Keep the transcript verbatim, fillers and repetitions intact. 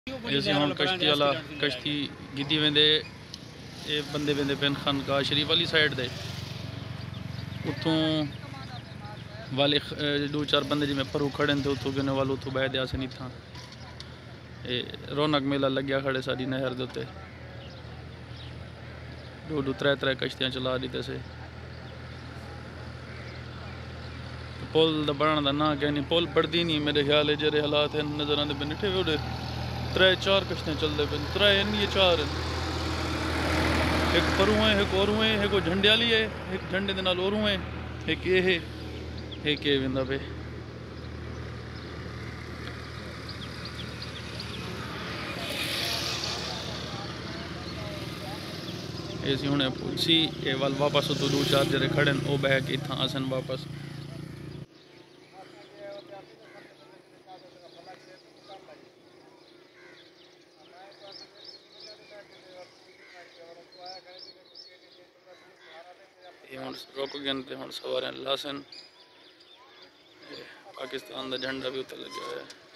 ਅਸੀਂ ਹੁਣ कश्ती वाला कश्ती गिद्दी वेंदे ये बंदे वेंदे पेन खानकाह शरीफ वाली साइड दे उतों वाले दो चार बंदे जिमें परू खड़े थे उतों गिने वाले उतों बह दिया नहीं था। ये रौनक मेला लग्या खड़े साड़ी नहर के उत्ते दो दो त्रै त्रै कश्तियाँ चला दी से। पुल दा बनने का ना कहनी पुल बढ़ती नहीं मेरे ख्याल है जेरे हालात हैं नजर आते पे निठे वे त्रै चार कश्तियाँ चलते पे त्रै ये चार एक परू है एक और है एक झंडे वाली है एक झंडे के नाल और है एक ये है एक ये वेंदा पे। ऐसी हुणे पुलसी ये वाल वापस तो दो चार जरे खड़े वो बह के इतना आसन वापस रुक गए थे हम सवार लासन पाकिस्तान का झंडा भी उत्ते लगे हुआ है।